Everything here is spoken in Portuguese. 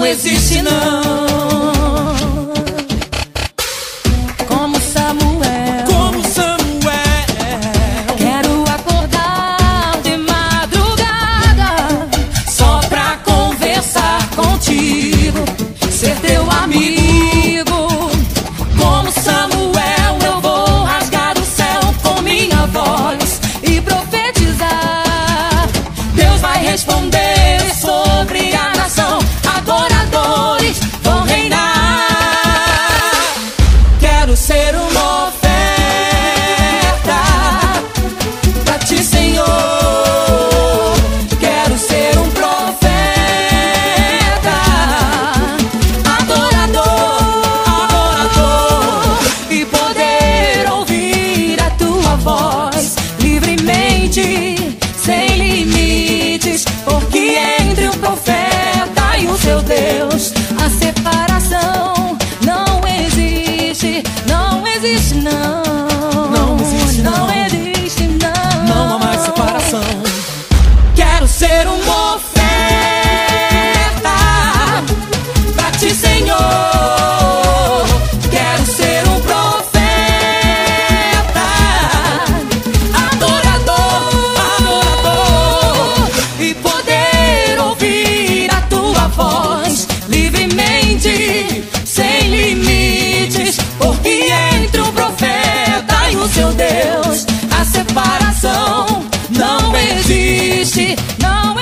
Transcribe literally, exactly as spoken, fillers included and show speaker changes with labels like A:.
A: existe não. Como Samuel, como Samuel, quero acordar de madrugada só pra conversar contigo, ser teu amigo. Como Samuel, eu vou rasgar o céu com minha voz e profetizar. Deus vai responder sobre a nação, adoradores vão reinar. Quero ser uma oferta pra ti, Senhor. Quero ser um profeta, adorador, adorador, e poder ouvir a tua voz livremente, sem limites, porque entre o profeta e o seu Deus a separação não existe, não existe não, não existe não, não existe não, não há mais separação. Quero ser uma oferta pra ti, Senhor. Quero ser um profeta, adorador, adorador, e poder ouvir a tua voz livremente, sem limites, porque entre o profeta e o seu Deus a separação não existe, não